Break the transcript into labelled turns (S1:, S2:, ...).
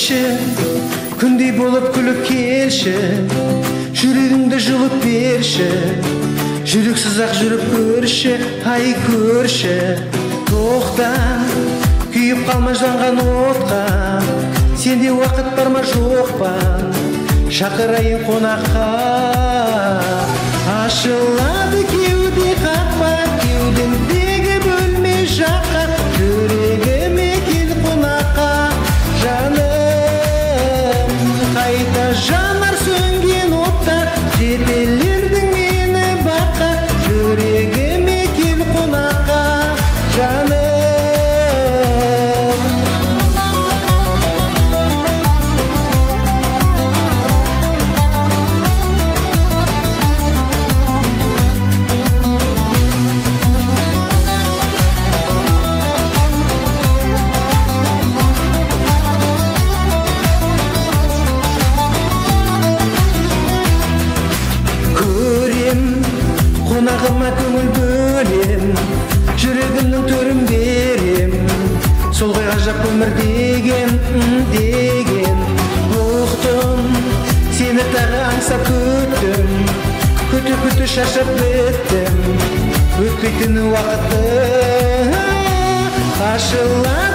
S1: келші, күндей болып күліп келші, жүрегіңді жұлып берші, жүрексіз ақ жүріп көрші, ай көрші. Тоқта, күйіп қалма жанған отқа, сенде уақыт бар ма жоқ па, шақырайын қонаққа. Ашылады кеуде қақпа, кеудемдегі бөлме жаққа, жүрегіме кел қонаққа. Жаным, қайта жанар сөнген оттар, жетелердің мені баққа, жүрегіме кел қонаққа. Жаным, қонағыма көңіл бөлем, жүрегімнің төрін берем, сол ғой ғажап өмір деген, деген. Ұқтым, сені тағы аңсап күттім, күті шаршап біттім, өтпейтін уақытты. Ашылады